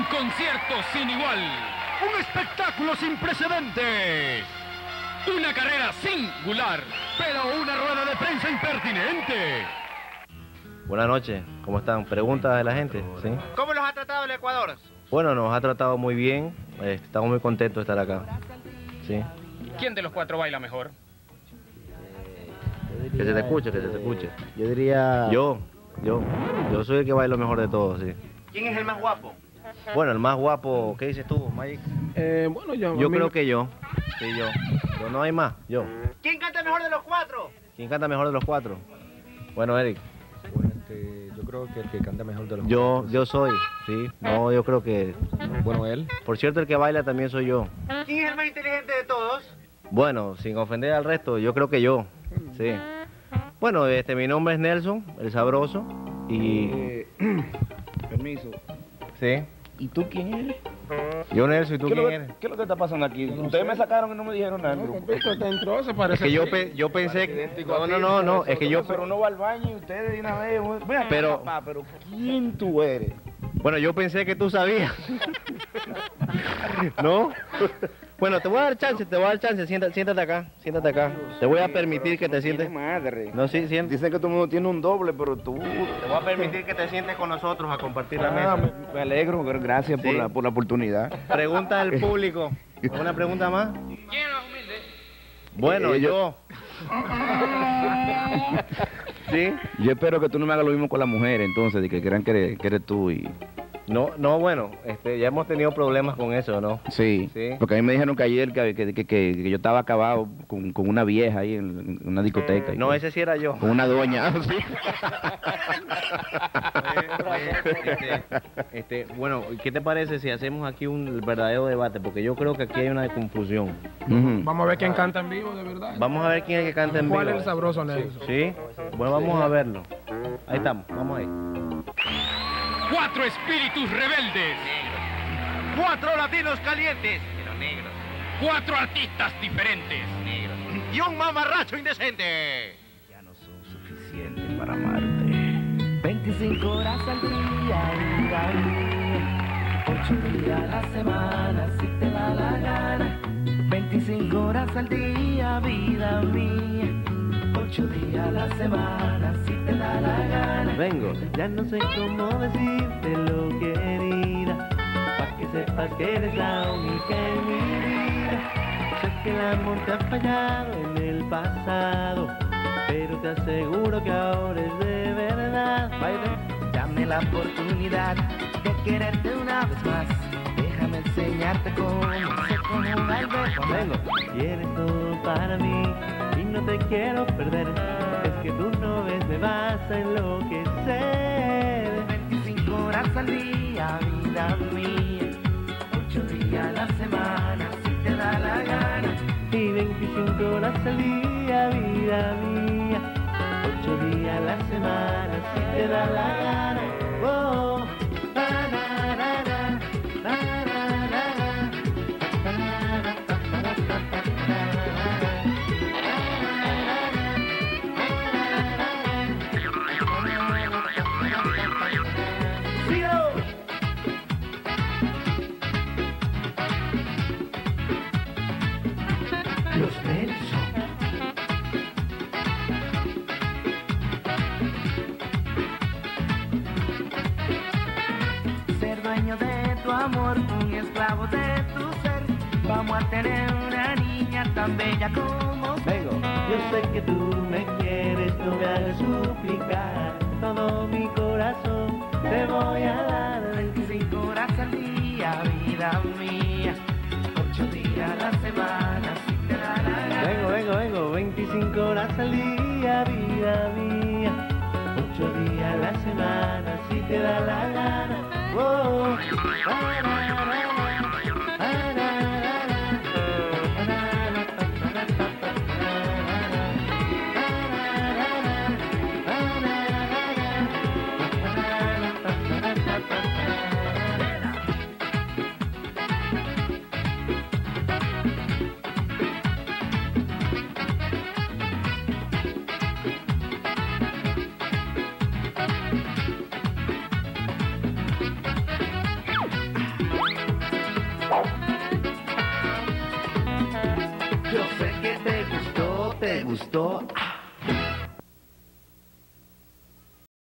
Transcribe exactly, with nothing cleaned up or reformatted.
concierto sin igual. Un espectáculo sin precedentes. Una carrera singular. Pero una rueda de prensa impertinente. Buenas noches, ¿cómo están? Preguntas de la gente, ¿sí? ¿Cómo los ha tratado el Ecuador? Bueno, nos ha tratado muy bien, eh, estamos muy contentos de estar acá, ¿sí? ¿Quién de los cuatro baila mejor? Que se te escuche, que se te escuche. Yo diría... Yo, yo, yo soy el que bailo mejor de todos, sí. ¿Quién es el más guapo? Bueno, el más guapo, ¿qué dices tú, Mike? Eh, bueno, yo... Yo creo que yo, sí, yo. Pero no hay más, yo. ¿Quién canta mejor de los cuatro? ¿Quién canta mejor de los cuatro? Bueno, Eric. Bueno, este, yo creo que el que canta mejor de los Yo, cuatro. yo soy, sí. No, yo creo que... Bueno, él. Por cierto, el que baila también soy yo. ¿Quién es el más inteligente de todos? Bueno, sin ofender al resto, yo creo que yo, sí. Bueno, este, mi nombre es Nelson, el sabroso, y... Eh, permiso. ¿Sí? ¿Y tú quién eres? Yo Nelson, ¿y tú ¿Qué, es lo quién que, eres? ¿Qué es lo que está pasando aquí? Ustedes me sacaron y no me dijeron nada. No, compito, te entró, se Es parece. que yo, a ti. pe- yo pensé que... Idéntico No, a no, ti, no, no, pero es que yo... Pero uno va al baño y ustedes de una vez... Ven acá, Pero- papá, pero ¿quién tú eres? Bueno, yo pensé que tú sabías. ¿No? Bueno, te voy a dar chance, te voy a dar chance, siéntate, siéntate acá, siéntate acá. Te voy a permitir que te sientes... Madre. No, sí, siéntate. Dicen que todo el mundo tiene un doble, pero tú... Te voy a permitir que te sientes con nosotros a compartir la Ah, mesa. me, me alegro, gracias Sí. por, la, por la oportunidad. Pregunta del público. ¿Alguna pregunta más? ¿Quién es más humilde? Bueno, Eh, yo. ¿Sí? Yo espero que tú no me hagas lo mismo con las mujeres, entonces, de que crean que eres, que eres tú y... No, no, bueno, este, ya hemos tenido problemas con eso, ¿no? Sí, Sí. porque a mí me dijeron que ayer que, que, que, que- que yo estaba acabado con, con una vieja ahí en, en una discoteca. y No, que- ese sí era yo. Con una doña. Sí. Este, este, bueno, ¿qué te parece si hacemos aquí un verdadero debate? Porque yo creo que aquí hay una confusión. Ujú. Vamos a ver quién canta en vivo, de verdad. Vamos a ver quién es el que canta en vivo. ¿Cuál es el sabroso, Nelson? ¿Sí? Bueno, vamos a verlo. Ahí estamos, vamos ahí. Cuatro espíritus rebeldes. Cuatro latinos calientes. Pero negros. Cuatro artistas diferentes. Negros. Y un mamarracho indecente. Ya no son suficientes para amarte. veinticinco horas al día, vida mía, ocho días a la semana, si te da la gana. veinticinco horas al día, vida mía, ocho días a la semana, si te da la gana. Vengo, ya no sé cómo decírtelo, querida, pa' que sepas que eres la única en mi vida. Sé que el amor te ha fallado en el pasado, pero te aseguro que ahora es de verdad. Baile. Dame la oportunidad de quererte una vez más. Déjame enseñarte cómo ser como un albergue. Vengo, quieres todo para mí y no te quiero perder. Es que tú no ves, me vas a enloquecer. veinticinco horas al día, vida mía, ocho días a la semana, si te da la gana. Y veinticinco horas al día, vida mía, ocho días a la semana, si te da la gana. Oh, na, na, na, na, na, na, na, Los Nelson. Ser dueño de tu amor, un esclavo de tu ser. Vamos a tener una niña tan bella como Vengo, yo sé que tú me quieres, no me hagas suplicar. Todo mi corazón te voy a dar. veinticinco horas al día, vida mía, ocho días a la semana, si te da la gana. Vengo, vengo, vengo, veinticinco horas al día, vida mía, ocho días a la semana, si te da la gana. Oh, na, na, na, na, na, na, na, Yo sé que te gustó, te gustó. Ah.